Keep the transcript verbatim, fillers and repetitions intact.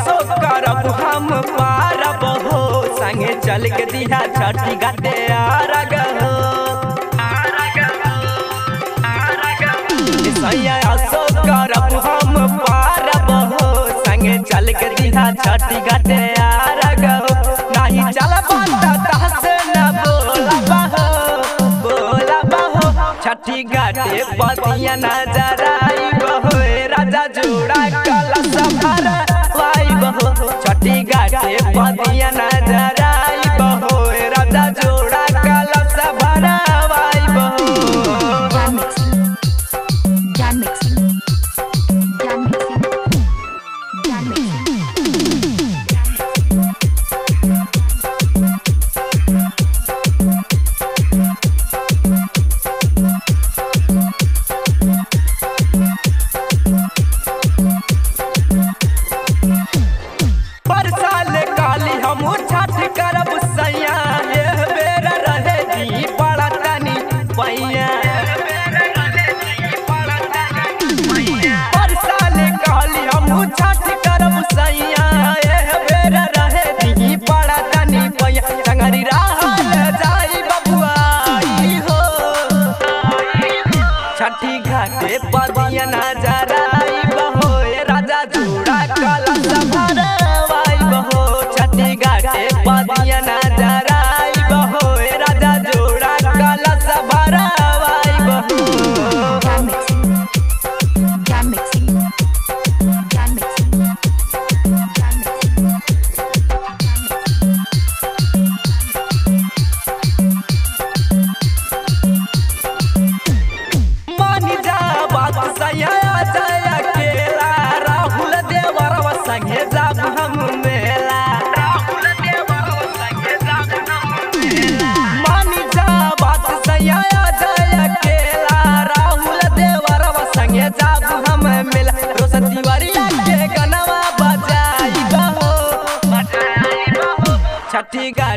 अशोक करब हम पारब हो संगे चल के दिया छठी घाटे आरग हो सैया अशोक करब हम पारब हो संगे चल के दिया छठी घाटे आरग हो नहीं चल बंदा से न बोला हो बोला हो छठी घाटे पतिया नजर आई बहो राजा जोड़ा कलश भरवाई बहो छठी घाटे पतिया नजर आई बहो राजा जोड़ा कलश भरवाई बहो छठी घाटे पतिया नजर आई बहो राजा जोड़ा कलश भरवाई बहो छठी घाटे पतिया नजर आई बहो राजा जोड़ा कलश भरवाई बहो छठी